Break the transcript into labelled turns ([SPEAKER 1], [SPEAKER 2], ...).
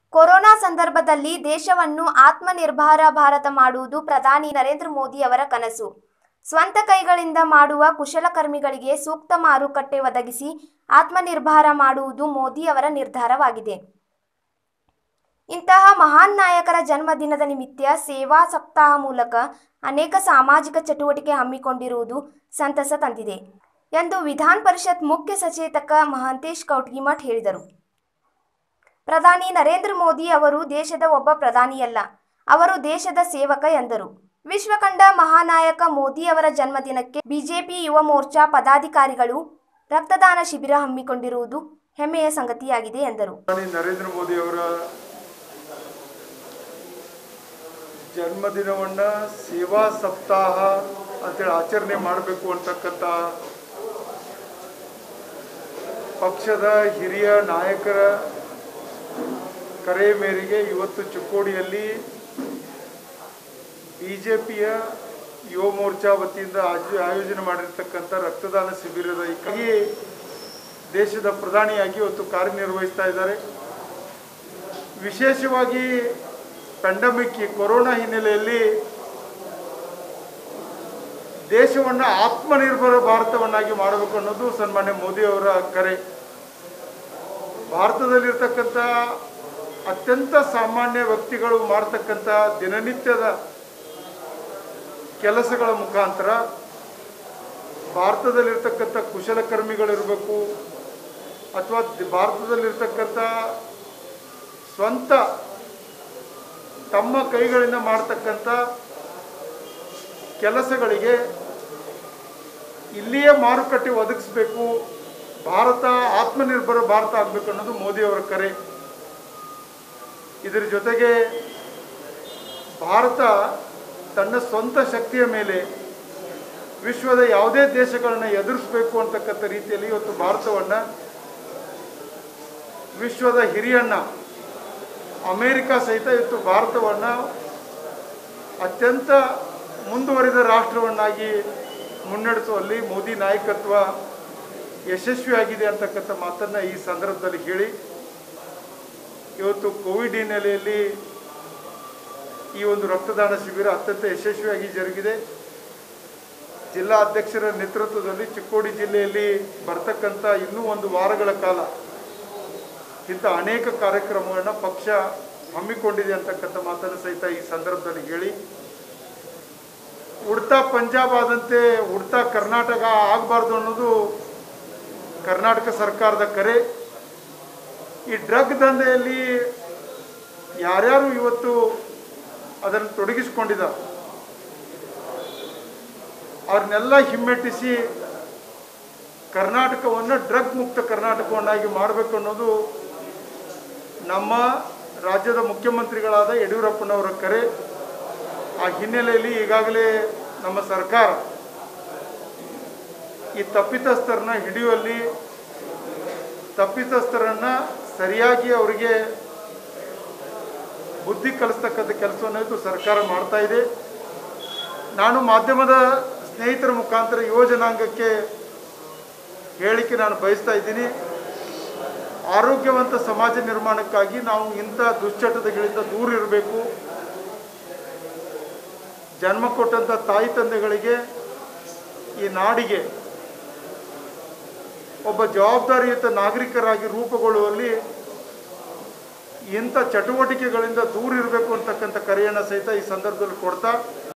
[SPEAKER 1] Corona ಸಂದರ್ಭದಲ್ಲಿ ದೇಶವನ್ನು ಆತ್ಮನಿರ್ಭರ ಭಾರತ ಮಾಡುವುದು ಪ್ರಧಾನಿ ನರೇಂದ್ರ ಮೋದಿ ಅವರ ಕನಸು. ಸ್ವಂತ ಕೈಗಳಿಂದ ಮಾಡುವ ಕುಶಲಕರ್ಮಿಗಳಿಗೆ ಸೂಕ್ತ ಮಾರುಕಟ್ಟೆ ಒದಗಿಸಿ ಆತ್ಮನಿರ್ಭರ ಮಾಡುವುದು ಮೋದಿ ಅವರ ನಿರ್ಧಾರವಾಗಿದೆ. ಇಂತಹ ಮಹಾನ್ ನಾಯಕರ ಜನ್ಮದಿನದ ನಿಮಿತ್ತ ಸೇವಾ ಸಪ್ತಾಹ ಮೂಲಕ ಅನೇಕ ಸಾಮಾಜಿಕ ಚಟುವಟಿಕೆ ಹಮ್ಮಿಕೊಂಡಿರುವುದು ಸಂತಸ ತಂದಿದೆ ಎಂದು ವಿಧಾನ ಪರಿಷತ್ ಮುಖ್ಯ ಸಚೇತಕ ಮಹಾಂತೇಶ ಕೌಟಗಿಮಠ ಹೇಳಿದರು. ಪ್ರಧಾನಿ ನರೇಂದ್ರ ಮೋದಿ ಅವರು ದೇಶದ ಒಬ್ಬ ಪ್ರಧಾನಿಯಲ್ಲ, ಅವರು ದೇಶದ ಸೇವಕ ಎಂದರು. ವಿಶ್ವ ಕಂಡ ಮಹಾನಾಯಕ ಮೋದಿ ಅವರ ಜನ್ಮದಿನಕ್ಕೆ ಬಿಜೆಪಿ ಯುವ ಮೋರ್ಚಾ ಪದಾಧಿಕಾರಿಗಳು ರಕ್ತದಾನ ಶಿಬಿರ ಹಮ್ಮಿಕೊಂಡಿರುವುದು ಹೆಮ್ಮೆಯ ಸಂಗತಿಯಾಗಿದೆ ಎಂದರು.
[SPEAKER 2] ನರೇಂದ್ರ ಮೋದಿ ಅವರ ಜನ್ಮದಿನವನ್ನ ಸೇವಾ ಸಪ್ತಾಹ ಅಂತೇಳಿ ಆಚರಣೆ ಮಾಡಬೇಕು ಅಂತಕ್ಕಂಥ ಪಕ್ಷದ ಹಿರಿಯ ನಾಯಕರ ಕರೆ ಮೇರೆಗೆ ಇವತ್ತು ಚಿಕ್ಕೋಡಿಯಲ್ಲಿ ಬಿಜೆಪಿಯ ಯುವ ಮೋರ್ಚಾ ವತಿಯಿಂದ ಆಯೋಜನೆ ಮಾಡಿರ್ತಕ್ಕಂಥ ರಕ್ತದಾನ ಶಿಬಿರದ ಈ ದೇಶದ ಪ್ರಧಾನಿಯಾಗಿ ಇವತ್ತು ಕಾರ್ಯನಿರ್ವಹಿಸ್ತಾ ಇದ್ದಾರೆ. ವಿಶೇಷವಾಗಿ ಪ್ಯಾಂಡಮಿಕ್ ಕೊರೋನಾ ಹಿನ್ನೆಲೆಯಲ್ಲಿ ದೇಶವನ್ನು ಆತ್ಮನಿರ್ಭರ ಭಾರತವನ್ನಾಗಿ ಮಾಡಬೇಕು ಅನ್ನೋದು ಸನ್ಮಾನ್ಯ ಮೋದಿ ಅವರ ಕರೆ. ಭಾರತದಲ್ಲಿರ್ತಕ್ಕಂಥ ಅತ್ಯಂತ ಸಾಮಾನ್ಯ ವ್ಯಕ್ತಿಗಳು ಮಾಡ್ತಕ್ಕಂಥ ದಿನನಿತ್ಯದ ಕೆಲಸಗಳ ಮುಖಾಂತರ ಭಾರತದಲ್ಲಿರ್ತಕ್ಕಂಥ ಕುಶಲಕರ್ಮಿಗಳಿರಬೇಕು ಅಥವಾ ಭಾರತದಲ್ಲಿರ್ತಕ್ಕಂಥ ಸ್ವಂತ ತಮ್ಮ ಕೈಗಳಿಂದ ಮಾಡ್ತಕ್ಕಂಥ ಕೆಲಸಗಳಿಗೆ ಇಲ್ಲಿಯೇ ಮಾರುಕಟ್ಟೆ ಒದಗಿಸಬೇಕು, ಭಾರತ ಆತ್ಮನಿರ್ಭರ ಭಾರತ ಆಗಬೇಕು ಅನ್ನೋದು ಮೋದಿ ಅವರ ಕರೆ. ಇದರ ಜೊತೆಗೆ ಭಾರತ ತನ್ನ ಸ್ವಂತ ಶಕ್ತಿಯ ಮೇಲೆ ವಿಶ್ವದ ಯಾವುದೇ ದೇಶಗಳನ್ನು ಎದುರಿಸಬೇಕು ಅಂತಕ್ಕಂಥ ರೀತಿಯಲ್ಲಿ ಇವತ್ತು ಭಾರತವನ್ನು ವಿಶ್ವದ ಹಿರಿಯಣ್ಣ ಅಮೇರಿಕಾ ಸಹಿತ ಇವತ್ತು ಭಾರತವನ್ನು ಅತ್ಯಂತ ಮುಂದುವರಿದ ರಾಷ್ಟ್ರವನ್ನಾಗಿ ಮುನ್ನಡೆಸುವಲ್ಲಿ ಮೋದಿ ನಾಯಕತ್ವ ಯಶಸ್ವಿಯಾಗಿದೆ ಅಂತಕ್ಕಂಥ ಮಾತನ್ನು ಈ ಸಂದರ್ಭದಲ್ಲಿ ಹೇಳಿ, ಇವತ್ತು ಕೋವಿಡ್ ಹಿನ್ನೆಲೆಯಲ್ಲಿ ಈ ಒಂದು ರಕ್ತದಾನ ಶಿಬಿರ ಅತ್ಯಂತ ಯಶಸ್ವಿಯಾಗಿ ಜರುಗಿದೆ. ಜಿಲ್ಲಾ ಅಧ್ಯಕ್ಷರ ನೇತೃತ್ವದಲ್ಲಿ ಚಿಕ್ಕೋಡಿ ಜಿಲ್ಲೆಯಲ್ಲಿ ಬರ್ತಕ್ಕಂಥ ಇನ್ನೂ ಒಂದು ವಾರಗಳ ಕಾಲ ಇಂಥ ಅನೇಕ ಕಾರ್ಯಕ್ರಮಗಳನ್ನ ಪಕ್ಷ ಹಮ್ಮಿಕೊಂಡಿದೆ ಅಂತಕ್ಕಂಥ ಮಾತನ್ನು ಸಹಿತ ಈ ಸಂದರ್ಭದಲ್ಲಿ ಹೇಳಿ, ಉಡ್ತಾ ಪಂಜಾಬ್ ಆದಂತೆ ಉಡ್ತಾ ಕರ್ನಾಟಕ ಆಗಬಾರ್ದು ಅನ್ನೋದು ಕರ್ನಾಟಕ ಸರ್ಕಾರದ ಕರೆ. ಈ ಡ್ರಗ್ ದಂಧೆಯಲ್ಲಿ ಯಾರ್ಯಾರು ಇವತ್ತು ಅದನ್ನು ತೊಡಗಿಸಿಕೊಂಡಿದ್ದಾರೆ ಅವ್ರನ್ನೆಲ್ಲ ಹಿಮ್ಮೆಟ್ಟಿಸಿ ಕರ್ನಾಟಕವನ್ನು ಡ್ರಗ್ ಮುಕ್ತ ಕರ್ನಾಟಕವನ್ನಾಗಿ ಮಾಡಬೇಕು ಅನ್ನೋದು ನಮ್ಮ ರಾಜ್ಯದ ಮುಖ್ಯಮಂತ್ರಿಗಳಾದ ಯಡಿಯೂರಪ್ಪನವರ ಕರೆ. ಆ ಹಿನ್ನೆಲೆಯಲ್ಲಿ ಈಗಾಗಲೇ ನಮ್ಮ ಸರ್ಕಾರ ಈ ತಪ್ಪಿತಸ್ಥರನ್ನ ಹಿಡಿಯುವಲ್ಲಿ, ತಪ್ಪಿತಸ್ಥರನ್ನು ಸರಿಯಾಗಿ ಅವರಿಗೆ ಬುದ್ಧಿ ಕಲಿಸ್ತಕ್ಕಂಥ ಕೆಲಸವನ್ನು ಸರ್ಕಾರ ಮಾಡ್ತಾ ಇದೆ. ನಾನು ಮಾಧ್ಯಮದ ಸ್ನೇಹಿತರ ಮುಖಾಂತರ ಯುವ ಜನಾಂಗಕ್ಕೆ ಹೇಳಿಕೆ ನಾನು ಬಯಸ್ತಾ ಇದ್ದೀನಿ. ಆರೋಗ್ಯವಂತ ಸಮಾಜ ನಿರ್ಮಾಣಕ್ಕಾಗಿ ನಾವು ಇಂಥ ದುಶ್ಚಟಗಳಿಂದ ದೂರ ಇರಬೇಕು. ಜನ್ಮ ಕೊಟ್ಟಂಥ ತಾಯಿ ತಂದೆಗಳಿಗೆ, ಈ ನಾಡಿಗೆ ಒಬ್ಬ ಜವಾಬ್ದಾರಿಯುತ ನಾಗರಿಕರಾಗಿ ರೂಪುಗೊಳ್ಳುವಲ್ಲಿ ಇಂಥ ಚಟುವಟಿಕೆಗಳಿಂದ ದೂರ ಇರಬೇಕು ಅಂತಕ್ಕಂಥ ಕರೆಯನ್ನು ಸಹಿತ ಈ ಸಂದರ್ಭದಲ್ಲಿ ಕೊಡ್ತಾ